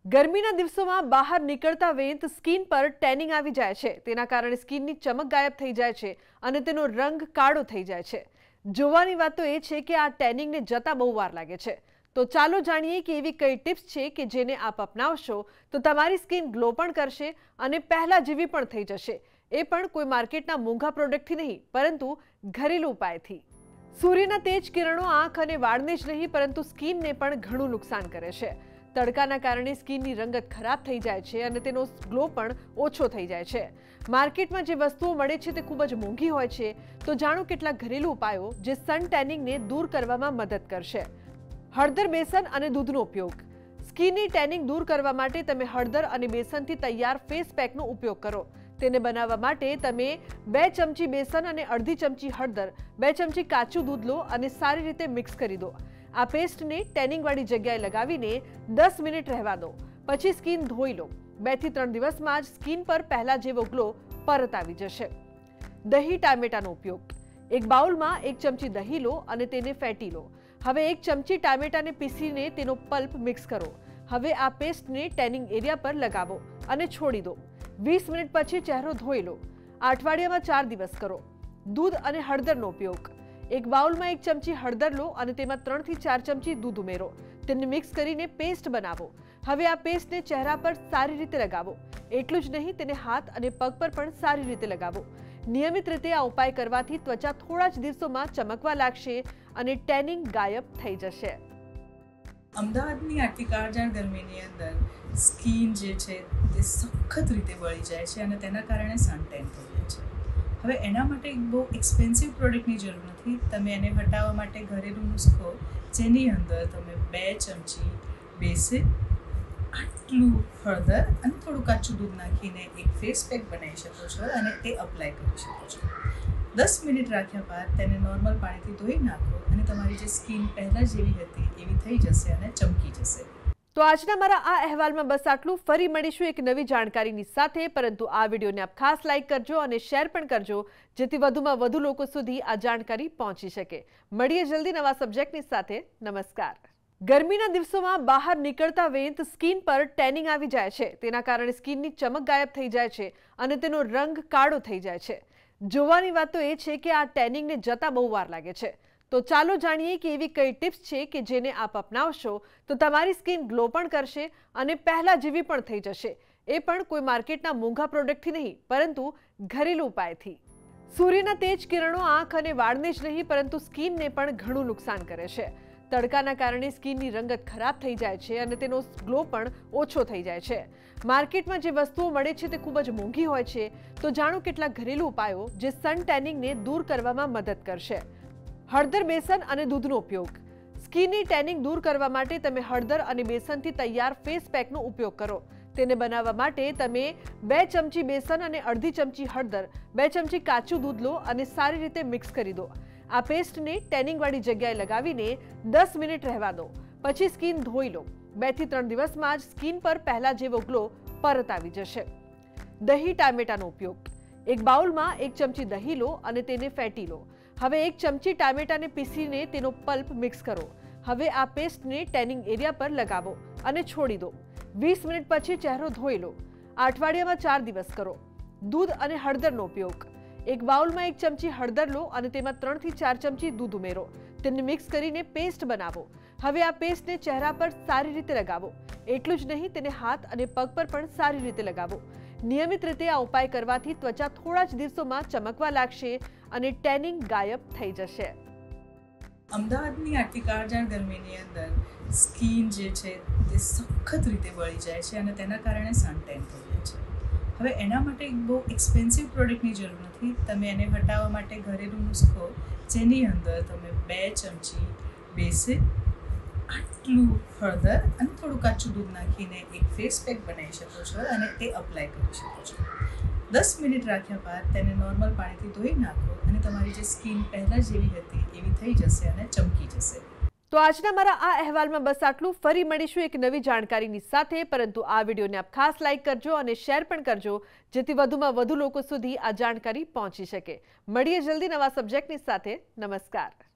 ગરમીના દિવસોમાં બહાર નીકળતા વેંત સ્કિન પર ટેનિંગ આવી જાય છે। તેના કારણે સ્કિનની ચમક ગાયબ થઈ જાય છે અને તેનો રંગ કાળો થઈ જાય છે। જોવાની વાત તો એ છે કે આ ટેનિંગને જતા બહુ વાર લાગે છે। તો ચાલો જાણીએ કે એવી કઈ ટિપ્સ છે કે જેને આપ અપનાવશો તો તમારી સ્કિન ગ્લો પણ કરશે અને પહેલા જેવી પણ થઈ જશે। એ પણ કોઈ માર્કેટના મોંઘા પ્રોડક્ટથી નહીં પરંતુ ઘરેલું ઉપાયથી। સૂર્યના તેજ કિરણો આંખ અને વાળને જ નહીં પરંતુ સ્કિનને પણ ઘણું નુકસાન કરે છે। તડકાના કારણે સ્કિનની રંગત ખરાબ થઈ જાય છે અને તેનો ગ્લો પણ ઓછો થઈ જાય છે। માર્કેટમાં જે વસ્તુઓ મળે છે તે ખૂબ જ મોંઘી હોય છે। તો જાણો કેટલાક ઘરેલું ઉપાયો જે સન ટેનિંગને દૂર કરવામાં મદદ કરશે। હળદર, બેસન અને દૂધનો ઉપયોગ। સ્કિનની ટેનિંગ દૂર કરવા માટે તમે હળદર અને બેસનથી તૈયાર ફેસ પેકનો ઉપયોગ કરો। તેને બનાવવા માટે તમે 2 ચમચી બેસન અને અડધી ચમચી હળદર, 2 ચમચી કાચું દૂધ લો અને સારી રીતે મિક્સ કરી દો। આ પેસ્ટને ટેનિંગવાળી જગ્યાએ લગાવીને 10 મિનિટ રહેવા દો। પછી સ્કિન ધોઈ લો। 2 થી 3 દિવસમાં જ સ્કિન પર પહેલા જેવો ગ્લો પરત આવી જશે। દહીં, ટામેટાનો ઉપયોગ। એક બાઉલમાં 1 ચમચી દહીં લો અને તેને ફેંટી લો। હવે 1 ચમચી ટામેટાને પીસીને તેનો પલ્પ મિક્સ કરો। હવે આ પેસ્ટને ટેનિંગ એરિયા પર લગાવો અને છોડી દો। 20 મિનિટ પછી ચહેરો ધોઈ લો। અઠવાડિયામાં 4 દિવસ કરો। દૂધ અને હળદરનો ઉપયોગ। એક બાઉલમાં 1 ચમચી હળદર લો અને તેમાં 3 થી 4 ચમચી દૂધ ઉમેરો। તેને મિક્સ કરીને પેસ્ટ બનાવો। હવે આ પેસ્ટને ચહેરા પર સારી રીતે લગાવો। એટલું જ નહીં, તેને હાથ અને પગ પર પણ સારી રીતે લગાવો। નિયમિત રીતે આ ઉપાય કરવાથી ત્વચા થોડા જ દિવસોમાં ચમકવા લાગશે અને ટેનિંગ ગાયબ થઈ જશે। અમદાવાદની આટલી કાળઝાળ ગરમીની અંદર સ્કિન જે છે તે સખત રીતે બળી જાય છે અને તેના કારણે સન ટેન થઈ જાય છે। હવે એના માટે એક બહુ એક્સપેન્સિવ પ્રોડક્ટની જરૂર નથી। તમે એને હટાવવા માટે ઘરેલું નુસ્ખો, જેની અંદર તમે 2 ચમચી બેસન, આટલું હળદર અને થોડું કાચું દૂધ નાખીને એક ફેસ પેક બનાવી શકો છો અને તે અપ્લાય કરી શકો છો। 10 મિનિટ રાખ્યા બાદ તેને નોર્મલ પાણીથી ધોઈ નાખો અને તમારી જે સ્કિન પહેલાં જેવી હતી એવી થઈ જશે અને ચમકી જશે। તો આજના મારા આ અહેવાલમાં બસ આટલું। ફરી મળીશું એક નવી જાણકારીની સાથે, પરંતુ આ વિડીયોને આપ ખાસ લાઇક કરજો અને શેર પણ કરજો જેથી વધુમાં વધુ લોકો સુધી આ જાણકારી પહોંચી શકે। મળીએ જલ્દી નવા સબ્જેક્ટની સાથે। નમસ્કાર। ગરમીના દિવસોમાં બહાર નીકળતા વેંત સ્કિન પર ટેનિંગ આવી જાય છે। તેના કારણે સ્કિનની ચમક ગાયબ થઈ જાય છે અને તેનો રંગ કાળો થઈ જાય છે। જોવાની વાત તો એ છે કે આ ટેનિંગને જતા બહુ વાર લાગે છે। તો ચાલો જાણીએ કે એવી કઈ ટિપ્સ છે કે જેને આપ અપનાવશો તો તમારી સ્કિન ગ્લો પણ કરશે અને પહેલા જેવી પણ થઈ જશે। એ પણ કોઈ માર્કેટના મોંઘા પ્રોડક્ટથી નહીં પરંતુ ઘરેલું ઉપાયથી। સૂર્યના તેજ કિરણો આંખ અને વાળને જ નહીં પરંતુ સ્કિનને પણ ઘણું નુકસાન કરે છે। તડકાના કારણે સ્કિનની રંગત ખરાબ થઈ જાય છે અને તેનો ગ્લો પણ ઓછો થઈ જાય છે। માર્કેટમાં જે વસ્તુઓ મળે છે તે ખૂબ જ મોંઘી હોય છે। તો જાણો કેટલાક ઘરેલું ઉપાયો જે સન ટેનિંગને દૂર કરવામાં મદદ કરશે। હળદર, બેસન અને દૂધનો ઉપયોગ। સ્કિનની ટેનિંગ દૂર કરવા માટે તમે હળદર અને બેસનથી તૈયાર ફેસ પેકનો ઉપયોગ કરો। તેને બનાવવા માટે તમે 2 ચમચી બેસન અને અડધી ચમચી હળદર, 2 ચમચી કાચું દૂધ લો અને સારી રીતે મિક્સ કરી દો। આ પેસ્ટને ટેનિંગવાળી જગ્યાએ લગાવીને 10 મિનિટ રહેવા દો। પછી સ્કિન ધોઈ લો। 2 થી 3 દિવસમાં જ સ્કિન પર પહેલા જેવો ગ્લો પરત આવી જશે। દહીં, ટામેટાનો ઉપયોગ। એક બાઉલમાં 1 ચમચી દહીં લો અને તેને ફેંટી લો। હવે 1 ચમચી ટામેટાને પીસીને તેનો પલ્પ મિક્સ કરો। હવે આ પેસ્ટને ટેનિંગ એરિયા પર લગાવો અને છોડી દો। 20 મિનિટ પછી ચહેરો ધોઈ લો। અઠવાડિયામાં 4 દિવસ કરો। દૂધ અને હળદરનો ઉપયોગ। એક બાઉલમાં 1 ચમચી હળદર લો અને તેમાં 3 થી 4 ચમચી દૂધ ઉમેરો। તેને મિક્સ કરીને પેસ્ટ બનાવો। હવે આ પેસ્ટને ચહેરા પર સારી રીતે લગાવો। એટલું જ નહીં, તેને હાથ અને પગ પર પણ સારી રીતે લગાવો। નિયમિત રીતે આ ઉપાય કરવાથી ત્વચા થોડા જ દિવસોમાં ચમકવા લાગશે અને ટેનિંગ ગાયબ થઈ જશે। અમદાવાદની આટલી કાળઝાળ ગરમીની અંદર સ્કિન જે છે તે સખત રીતે બળી જાય છે અને તેના કારણે સન ટેન થઈ જાય છે। હવે એના માટે એક બહુ એક્સપેન્સિવ પ્રોડક્ટની જરૂર નથી। તમે એને હટાવવા માટે ઘરેલું નુસ્ખો, જેની અંદર તમે 2 ચમચી બેસન, આટલું હળદર અને થોડું કાચું દૂધ નાખીને એક ફેસ પેક બનાવી શકો છો અને તે અપ્લાય કરી શકો છો। 10 મિનિટ રાખ્યા બાદ તેને નોર્મલ પાણીથી ધોઈ નાખો અને તમારી જે સ્કિન પહેલાં જેવી હતી એવી થઈ જશે અને ચમકી જશે। તો આજના મારા આ અહેવાલમાં બસ આટલું। ફરી મળીશું એક નવી જાણકારીની સાથે, પરંતુ આ વિડીયોને આપ ખાસ લાઇક કરજો અને શેર પણ કરજો જેથી વધુમાં વધુ લોકો સુધી આ જાણકારી પહોંચી શકે। મળીએ જલ્દી નવા સબ્જેક્ટની સાથે। નમસ્કાર।